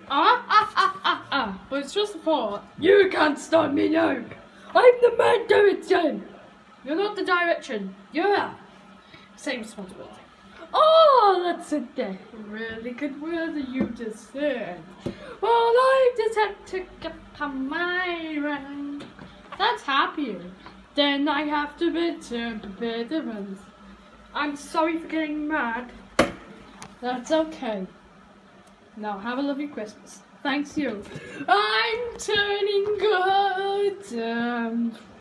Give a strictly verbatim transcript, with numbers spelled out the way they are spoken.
Ah, ah, ah, ah, ah. But it's just a thought. You can't stop me now. I'm the man direction. You're not the direction. You're same responsibility. Oh, that's a really good word that you just said. Well, I just have to get on my rank. That's happier. Then I have to return to veterans. I'm sorry for getting mad. That's okay. Now have a lovely Christmas. Thanks you. I'm turning good. Um,